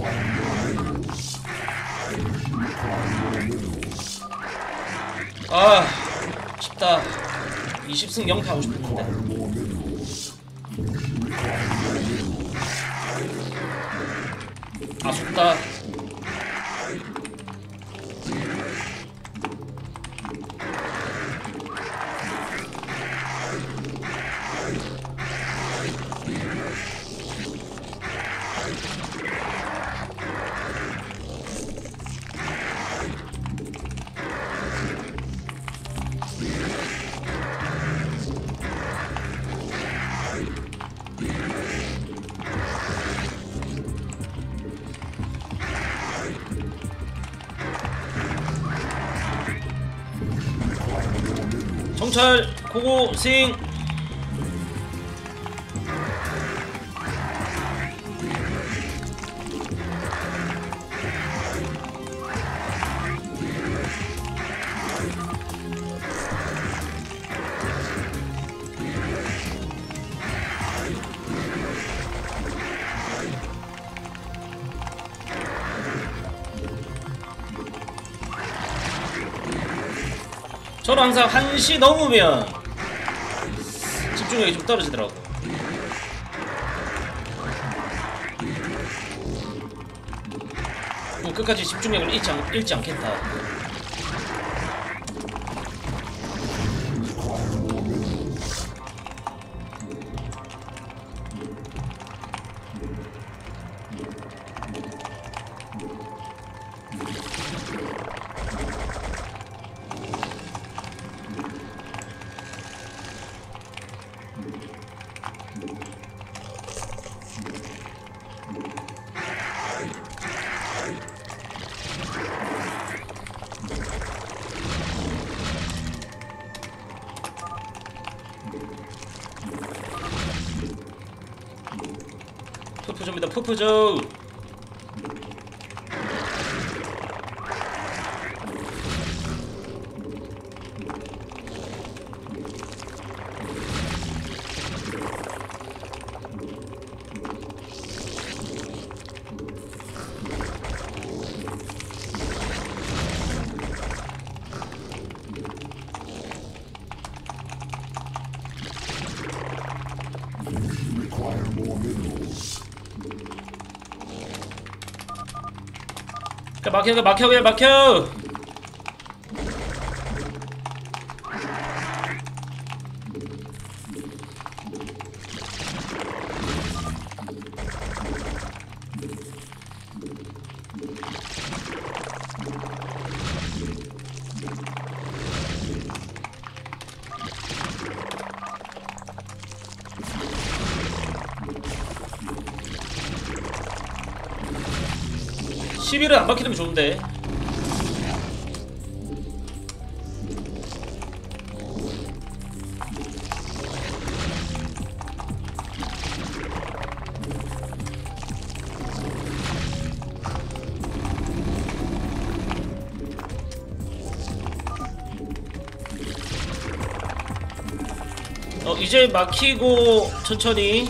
아 쉽다. 20승 0패 하고 싶었는데. 아쉽다. 정찰 고고싱. 저는 항상 1시 넘으면 집중력이 좀 떨어지더라고. 끝까지 집중력을 잃지 않겠다. 푸푸조입니다. 푸푸조. 막혀 그냥 막혀. 시비를 안 막히면 좋은데. 이제 막히고 천천히.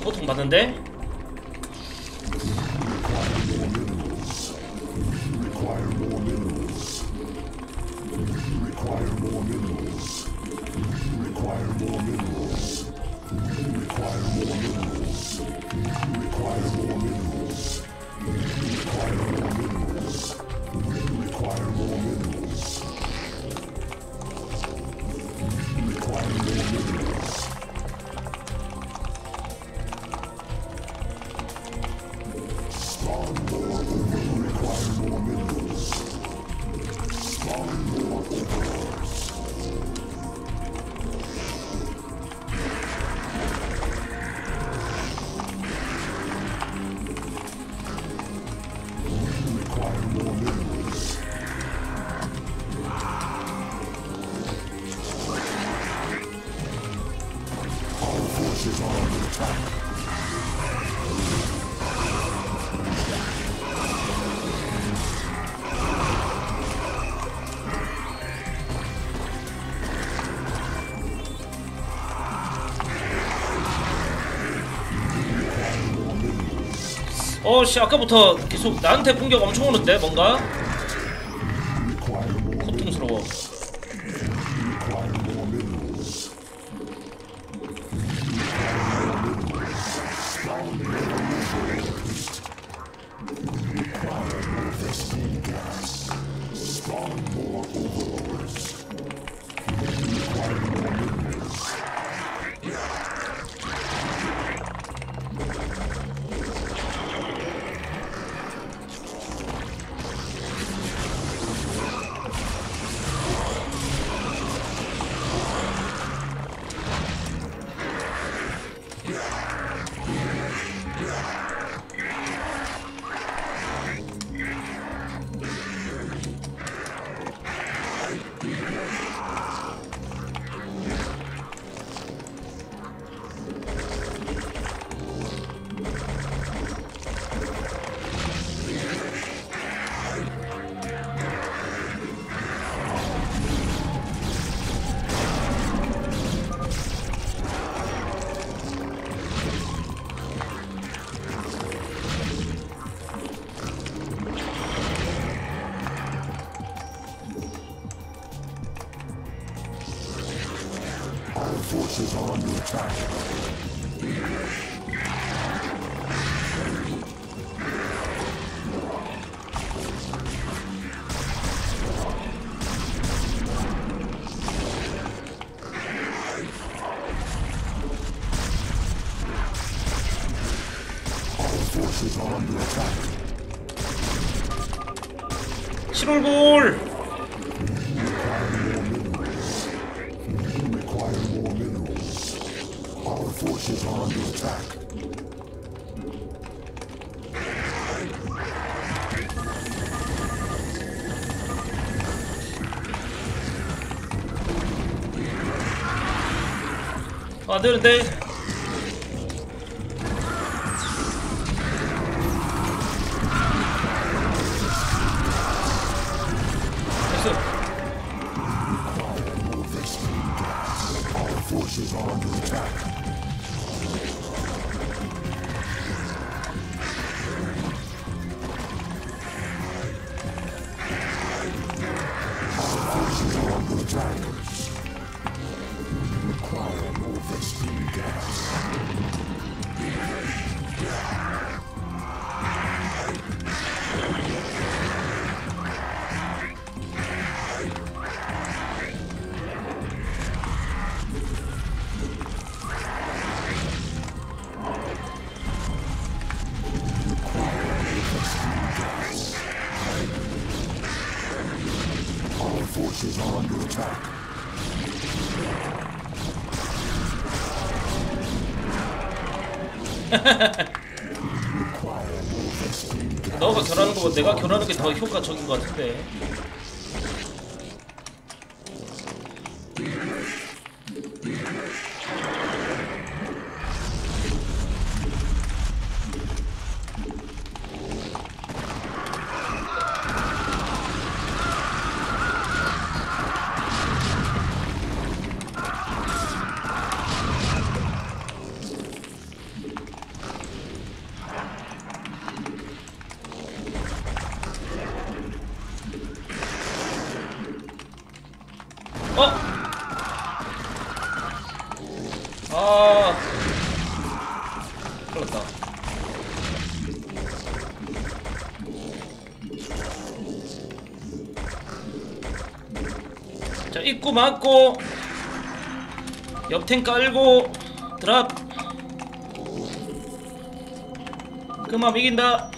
고통 받는데? 어씨 아까부터 계속 나한테 공격 엄청 오는데 뭔가 고통스러워. Forces are under attack. Our forces are under attack. 실올골. Forces are under attack. 안 되는데. Our forces are under attack. Forces are under attack. 너가 결하는 거보다 내가 결하는 게 더 효과적인 것 같은데. 아, 그렇다. 자, 입구 막고 옆탱 깔고 드랍. 그만 이긴다.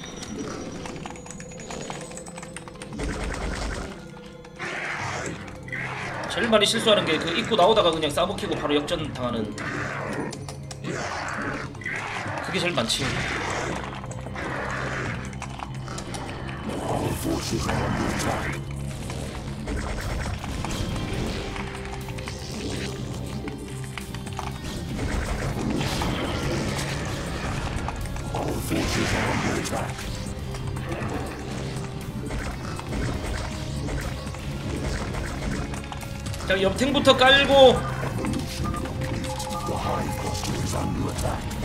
제일 많이 실수하는 게 그 입구 나오다가 그냥 싸먹히고 바로 역전 당하는, 그게 제일 많지. Our forces are under attack. Our forces are under attack. 자, 옆탱부터 깔고. The hive cluster is under attack.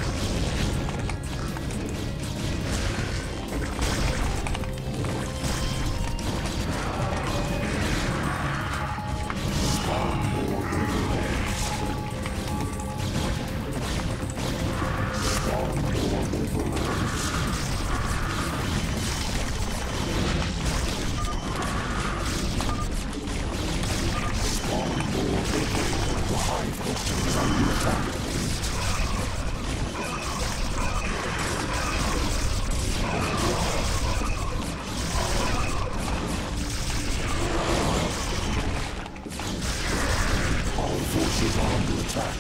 Forces are under attack.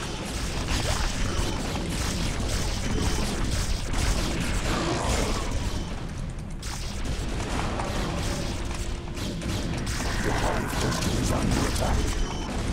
The hive cluster is under attack.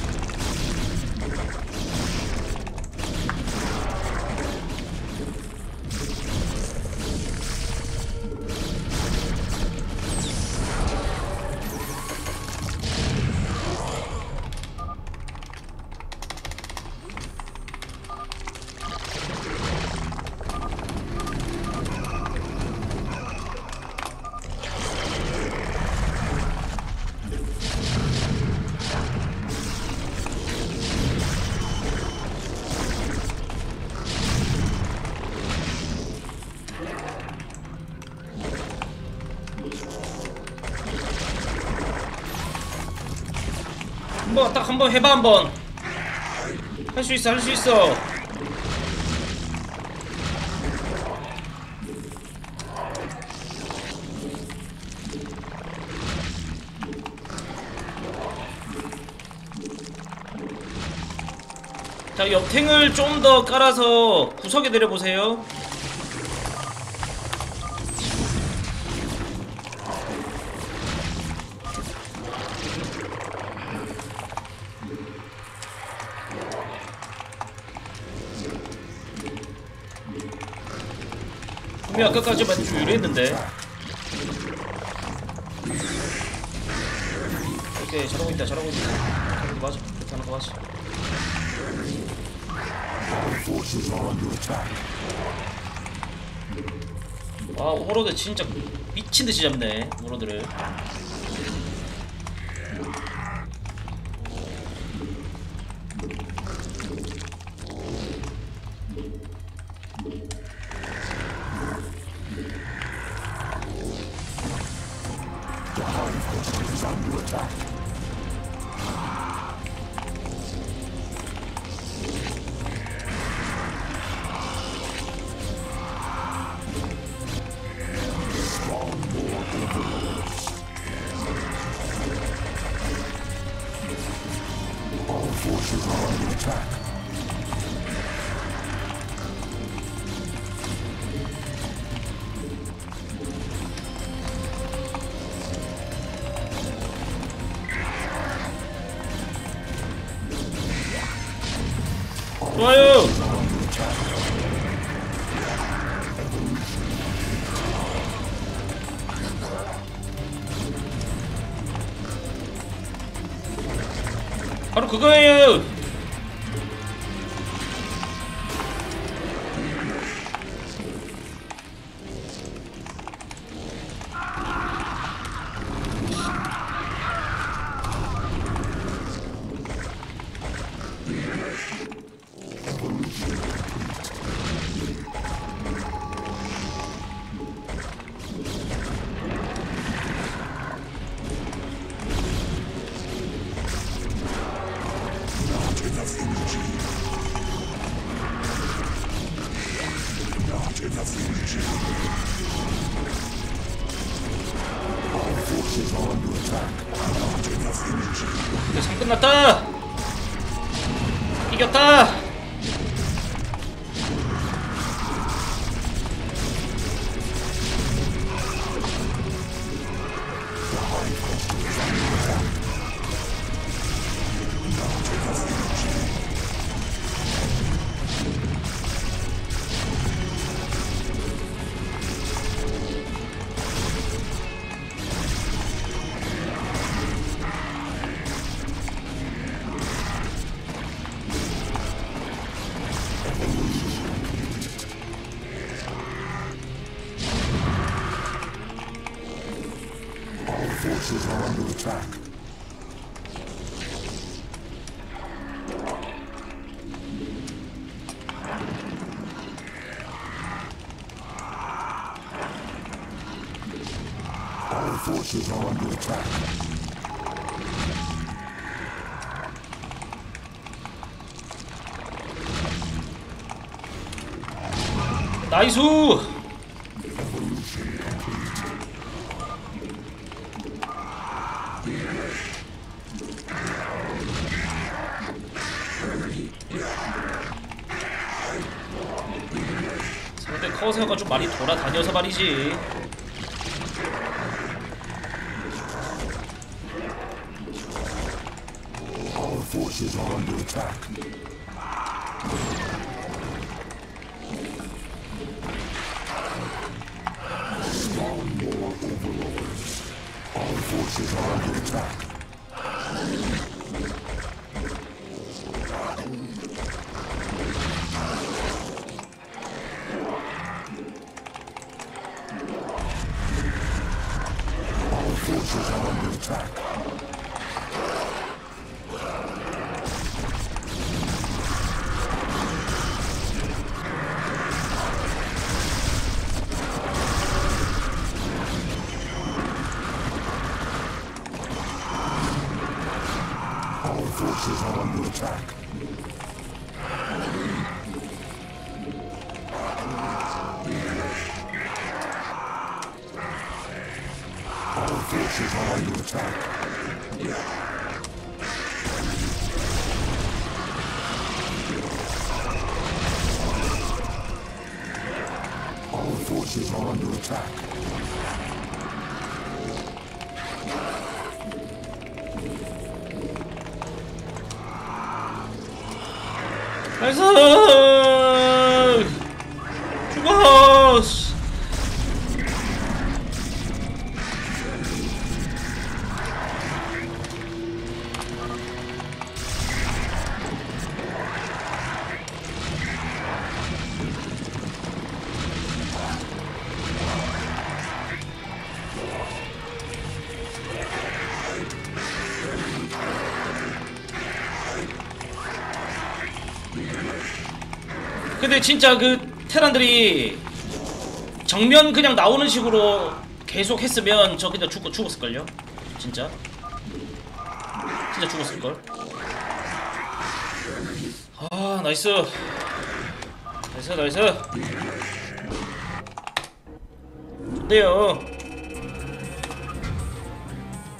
한번 딱 한번 해봐. 한번 할 수 있어, 할 수 있어. 자, 옆탱을 좀 더 깔아서 구석에 내려보세요. 분명 아까까지만 좀 유리했는데. 오케이, 잘하고 있다, 잘하고 있다. 잘하는 거 맞아, 그렇게 하는 거 맞아. Our forces are under attack. 와, 오버로드 진짜 미친듯이 잡네, 오버로드를. The hive cluster is under attack. Our forces are under attack. 좋아요. 바로 그거예요. 상 끝났다. 이겼다. Forces are under attack. Our forces are under attack. 나이스. 상대 커세어가 좀 많이 돌아다녀서 말이지. Our forces are under attack. Spawn more overlords. Our forces are under attack. Our forces are under attack. Our forces are under attack. Our forces are under attack. Our forces are under attack. 나이스. 죽어. 근데 진짜 그 테란들이 정면 그냥 나오는 식으로 계속 했으면 저 그냥 죽었을걸요? 진짜 죽었을걸? 아 나이스. 나이스. 좋네요.